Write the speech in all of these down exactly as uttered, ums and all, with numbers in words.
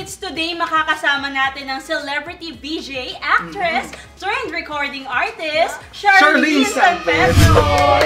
MYX today makakasama natin ng celebrity V J, actress, mm-hmm. turned recording artist, Sharlene San Pedro!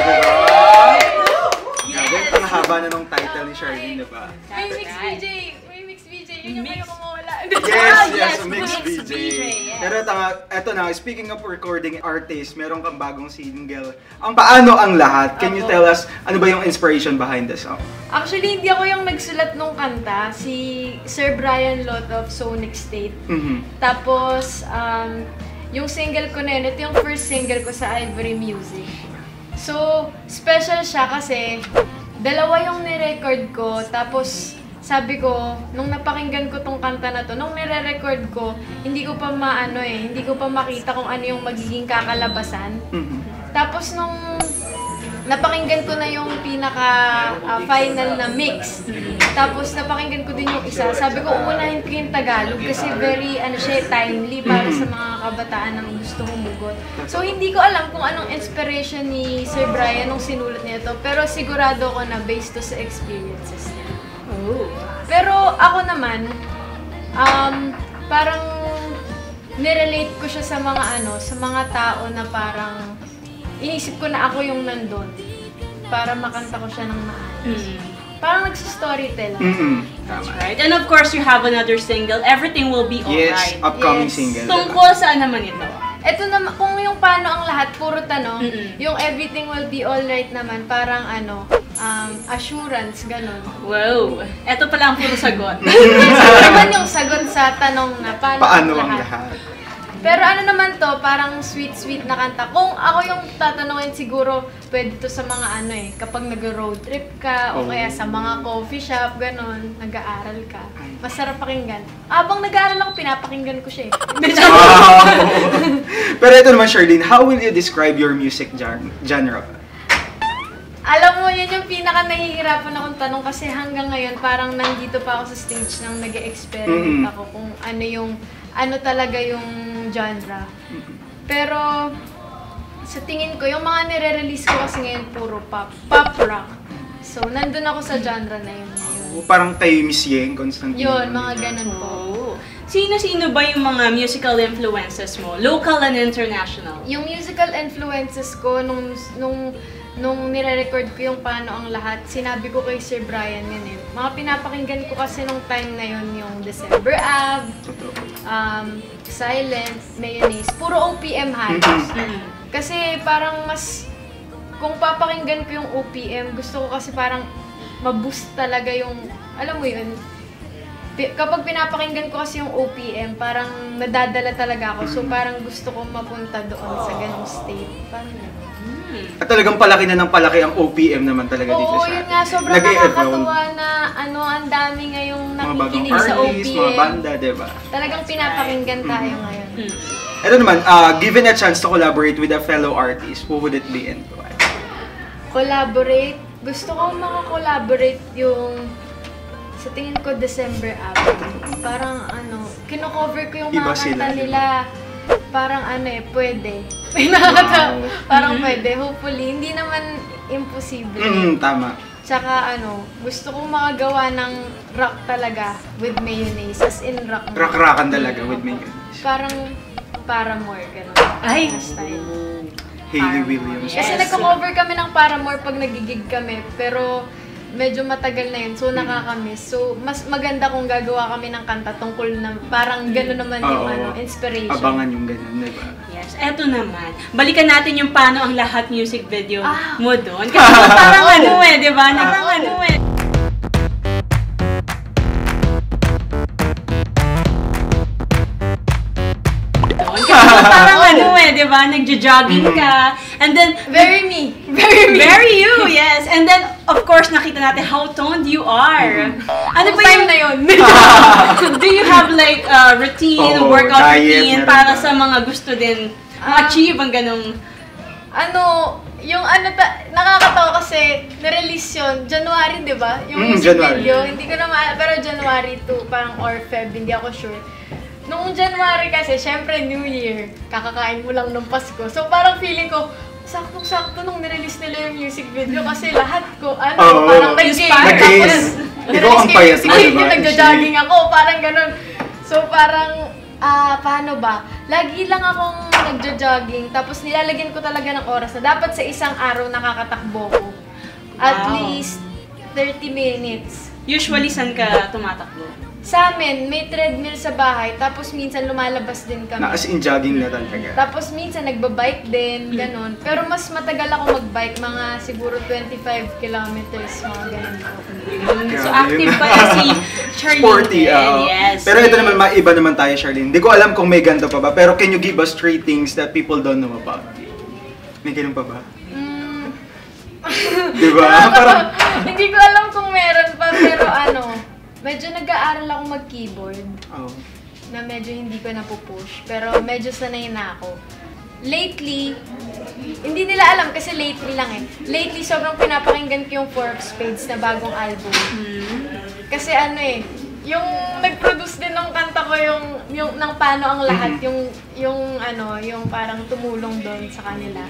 Yes! Ang haba na nung title ni Sharlene, diba? MYX V J! MYX V J! Yun yung kayo kumawala. Yes! Yes! MYX V J! Pero tama, eto na, speaking of recording artist, meron kang bagong single. Ang Paano Ang Lahat, can you tell us ano ba yung inspiration behind the song? Actually, hindi ako yung nagsulat nung kanta. Si Sir Brian Lot of Sonic State. Mm-hmm. Tapos, um, yung single ko na yun, ito yung first single ko sa Ivory Music. So, special siya kasi dalawa yung nirecord ko. Tapos, sabi ko, nung napakinggan ko tong kanta na to, nung nire-record ko, hindi ko pa maano eh, hindi ko pa makita kung ano yung magiging kakalabasan. Mm-hmm. Tapos, nung napakinggan ko na yung pinaka-final uh, na mix. Tapos napakinggan ko din yung isa. Sabi ko, uunahin ko yung Tagalog kasi very, ano siya, timely para sa mga kabataan na gusto humugot. So, hindi ko alam kung anong inspiration ni Sir Brian nung sinulat niya ito. Pero sigurado ko na based to sa experiences niya. Oh. Pero ako naman, um, parang nirelate ko siya sa mga ano, sa mga tao na parang inisip ko na ako yung nandun para makanta ko siya ng maayos. Mm. Parang nagsa-storytell. Mm-hmm. That's right. And of course, you have another single, Everything Will Be Alright. Yes, upcoming yes. single. Tungkol saan naman ito? Ito naman, kung yung Paano Ang Lahat, puro tanong, mm-hmm. yung Everything Will Be Alright naman, parang ano, um, assurance, ganun. Wow! Ito pala ang puro sagot. Ito naman yung sagot sa tanong na Paano, Paano Ang Lahat. Ang Lahat? Pero ano naman to, parang sweet-sweet na kanta. Kung ako yung tatanungin siguro, pwede to sa mga ano eh, kapag nag-road trip ka, o kaya sa mga coffee shop, gano'n, nag-aaral ka. Masarap pakinggan. Habang nag-aaral ako, pinapakinggan ko siya eh. Wow! Pero ito naman, Sharlene, how will you describe your music genre? Alam mo, yun yung pinaka-nahihirapan akong tanong kasi hanggang ngayon, parang nandito pa ako sa stage nang nag-experiment mm-hmm. ako kung ano yung, ano talaga yung genre. Pero, sa tingin ko, yung mga nire-release ko kasi ngayon, puro pop, pop rock. So, nandun ako sa genre na yun ngayon. Oh, parang tayo Miss Yeng, constant. Yun, mga ganun po. Oh. Sino-sino ba yung mga musical influences mo? Local and international? Yung musical influences ko, nung, nung Nung nire-record ko yung Paano Ang Lahat, sinabi ko kay Sir Brian yun eh. Mga pinapakinggan ko kasi nung time na yun yung December Avenue, um, Silent, Mayonnaise, puro O P M halos. Kasi parang mas, kung papakinggan ko yung O P M, gusto ko kasi parang ma-boost talaga yung, alam mo yun, kapag pinapakinggan ko kasi yung O P M, parang nadadala talaga ako. So parang gusto ko mapunta doon sa ganung state. Parang gano'n. At talagang palaki na ng palaki ang O P M naman talaga dito Oo, sa yun nga, sobrang nakakatuwa na ano, ang dami ngayong nakikinig sa O P M. Mga banda, diba? Talagang pinapakinggan tayo mm-hmm. ngayon. Mm-hmm. Ito naman, uh, given a chance to collaborate with a fellow artist, who would it be and why? Collaborate? Gusto ko maka-collaborate yung sa tingin ko December Avenue. Parang ano, kino-cover ko yung mga kanta nila. Parang ano eh, pwede. Pinakata, wow. Parang mm-hmm. pwede. Hopefully, hindi naman imposible. Mm, tama. Tsaka ano, gusto kong makagawa ng rock talaga with mayonnaise. As in rock. Rock-rockan talaga with mayonnaise. Parang Paramore, gano'n. Ay! Style. Hayley Williams. Yes. Kasi nagko-cover kami ng Paramore pag nagigig kami. Pero medyo matagal na yun, so nakakamiss. So, mas maganda kung gagawa kami ng kanta tungkol na parang gano'n naman yung ano, inspiration. Abangan yung gano'n, diba? Yes, eto naman. Balikan natin yung Paano Ang Lahat music video ah. mo doon. Kasi parang oh. ano eh, diba? Parang oh. ano eh. Parang ano eh, di ba? Nagja-jogging ka. And then, very me. Very me. Very you, yes. And then, of course, nakita natin how toned you are. Ano ba yung na yun? Do you have like a routine, oh, workout diet, routine para sa mga gusto din ma-achieve ang ganong... Ano, yung ano, ta nakakatawa kasi na-release yun, January, di ba? Yung mm, music January. video, hindi ko na ma- pero January two, parang or Feb, hindi ako sure. Noong January kasi, syempre New Year, kakakain mo lang ng Pasko. So parang feeling ko, saktong-sakto nung nirelease nila yung music video kasi lahat ko, ano, oh, parang nag-game. Tapos, ikaw ang payat mo, diba? Nagja-jogging ako, parang ganun. So parang, ah, paano ba? Lagi lang akong nagjo-jogging, tapos nilalagyan ko talaga ng oras na dapat sa isang araw nakakatakbo ko. At Wow. least thirty minutes. Usually, saan ka tumatakbo? Sa amin, may treadmill sa bahay, tapos minsan lumalabas din kami. Na as in jogging na talaga. Tapos minsan nagbabike din, ganun. Pero mas matagal ako magbike, mga siguro twenty-five kilometers, mga ganun. So, Grabe active yun. pala si Sharlene. Sporty, din. oo. Yes. Pero ito naman, maiba naman tayo, Sharlene. Hindi ko alam kung may ganito pa ba, pero can you give us three things that people don't know about you? May ganun pa ba? Mm. Di ba? Parang, Hindi ko alam kung meron pa, pero ano, medyo nag-aaral ako mag-keyboard. oh. Na medyo hindi ko napupush. Pero medyo sanay na ako. Lately, hindi nila alam kasi lately lang eh. Lately, sobrang pinapakinggan ko yung Four of Spades na bagong album. Kasi ano eh, yung nag-produce din ng kanta ko yung, yung ng paano ang lahat, yung, yung ano, yung parang tumulong doon sa kanila.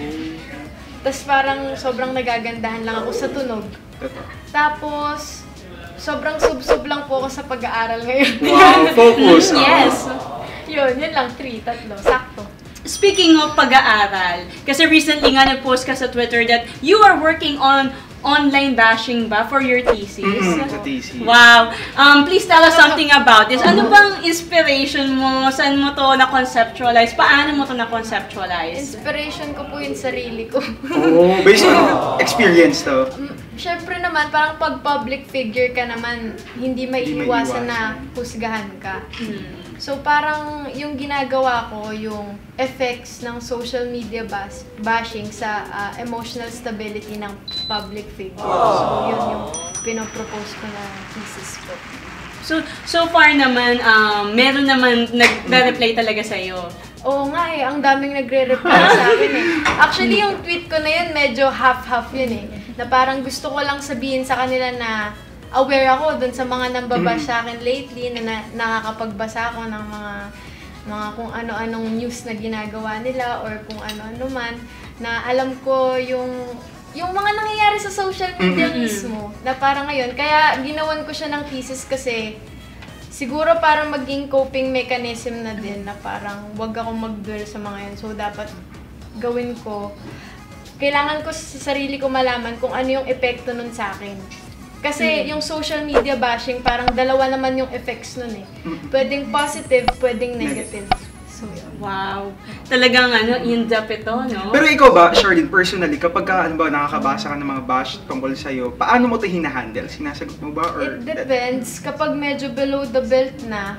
Tapos parang sobrang nagagandahan lang ako sa tunog. Totoo. Tapos, sobrang sub-sub lang po ako sa pag-aaral ngayon. Wow, focus. oo. Yes. Yun, yun lang, three, tatlo, sakto. Speaking of pag-aaral, kasi recently nga nag-post ka sa Twitter that you are working on online bashing ba for your thesis? Mm, sa thesis. Wow. Um, please tell us something about this. Ano bang inspiration mo? Saan mo to na-conceptualize? Paano mo to na-conceptualize? Inspiration ko po yung sarili ko. Oh, based on experience to. Mm, Siyempre naman, parang pag public figure ka naman, hindi maiiwasan na husgahan ka. Hmm. So parang yung ginagawa ko, yung effects ng social media bas bashing sa uh, emotional stability ng public figure. So yun yung pinopropose ko na thesis ko. So, so far naman, um, meron naman nag-reply talaga sa'yo. Oo nga eh, ang daming nagre-reply sa akin eh. Actually, yung tweet ko na yun, medyo half-half yun eh. Na parang gusto ko lang sabihin sa kanila na aware ako dun sa mga nambabash sa akin lately, na, na nakakapagbasa ako ng mga mga kung ano-anong news na ginagawa nila or kung ano-ano man, na alam ko yung yung mga nangyayari sa social media mismo, na parang ngayon, kaya ginawan ko siya ng thesis kasi siguro parang maging coping mechanism na din na parang wag akong mag-dwell sa mga yun. So, dapat gawin ko, kailangan ko sa sarili ko malaman kung ano yung epekto nun sa akin. Kasi yung social media bashing, parang dalawa naman yung effects nun eh. Pwedeng positive, pwedeng negative. So, yun. Wow. Talagang ano, in-depth ito, no? Pero ikaw ba, Sharlene, personally, kapag ka, ano ba, nakakabasa ka ng mga bash tungkol sa'yo, paano mo ito hinahandle? Sinasagot mo ba? Or It depends. Kapag medyo below the belt na,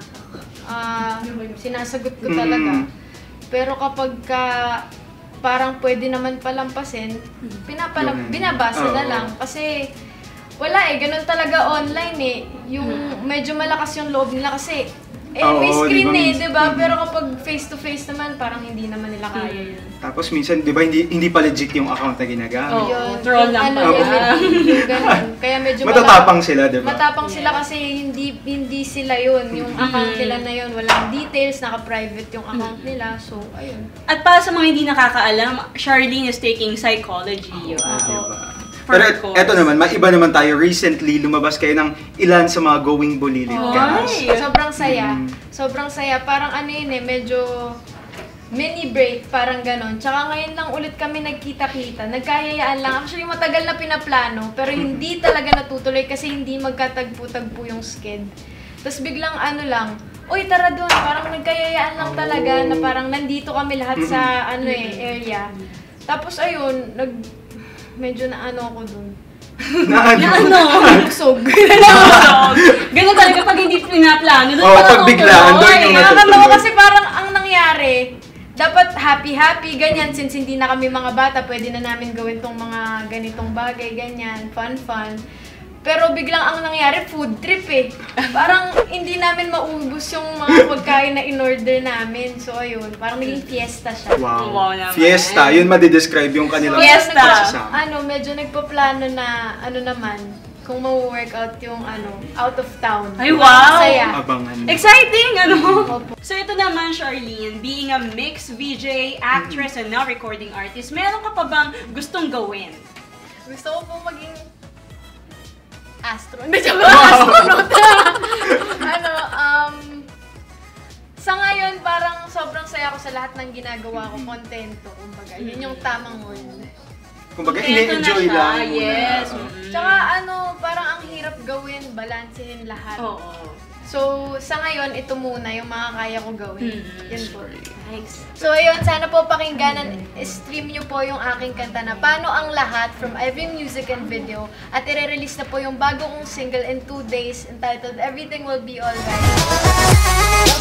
ah, sinasagot ko talaga. Mm. Pero kapag ka parang pwede naman palampasin, pinapalam Yung- binabasa na Oo. lang. Kasi wala eh, ganun talaga online eh. Yung medyo malakas yung loob nila kasi eh, may Oo, screen di ba, eh, mis- di ba? Mm. Pero kapag face-to-face naman, parang hindi naman nila kaya yun. Tapos minsan, di ba, hindi, hindi pa legit yung account na ginagamit. Oo. Yun, troll yung lang ano, pala. yung, yung ganun. Kaya medyo Matatapang malaki- sila, di ba? Matapang sila Yes. kasi hindi hindi sila yun. Yung account nila na yun, walang details, naka-private yung account nila. So, ayun. At para sa mga hindi nakakaalam, Sharlene is taking psychology. Ah, Wow. diba? For Pero the course. eto naman, maiba naman tayo. Recently, lumabas kayo ng ilan sa mga going bulilit guys. Ay! Sobrang saya. Mm. Sobrang saya. Parang ano yun eh, medyo mini break, parang ganon. Tsaka ngayon lang ulit kami nagkita-kita. Nagkayayaan lang. Actually, matagal na pinaplano, pero hindi talaga natutuloy kasi hindi magkatagpo-tagpo yung sked. Tapos biglang ano lang, uy, tara doon. Parang nagkayayaan lang talaga na parang nandito kami lahat sa ano eh, area. Tapos ayun, nag medyo na ano ako doon. Na ano? Ano? Busog. Ganun talaga pag hindi pinaplano. Doon Oo, parang pag biglaan, doon yung Nakakatawa natutuloy. kasi parang ang nangyari, dapat happy-happy, ganyan, since hindi na kami mga bata, pwede na namin gawin tong mga ganitong bagay, ganyan, fun-fun. Pero biglang ang nangyari, food trip eh. Parang hindi namin maubos yung mga pagkain na in-order namin. So ayun, parang naging fiesta siya. Wow. Wow naman. Fiesta, yun madidescribe yung kanilang Fiesta. pagsasama. Ano, medyo nagpaplano na, ano naman, kung ma-workout yung ano, out of town. Ay, wow! Saya. Abangan. Exciting! Ano? Opo. So ito naman, Sharlene, being a MYX V J, actress, and now recording artist, meron ka pa bang gustong gawin? Gusto ko po maging astro. Hindi, joke lang, astronaut. ano, um, sa lahat ng ginagawa ko, kontento, kumbaga. Yun yung tamang word. Kumbaga, ine-enjoy lang. Yes. Tsaka ano, parang ang hirap gawin, balansehin lahat. Oo. So, sa ngayon, ito muna yung mga kaya ko gawin. Mm-hmm. Yan po. Nice. So, ayun, sana po pakinggan, stream nyo po yung aking kanta na Paano Ang Lahat from Every Music and Video. At i-release na po yung bago kong single in two days entitled Everything Will Be Alright.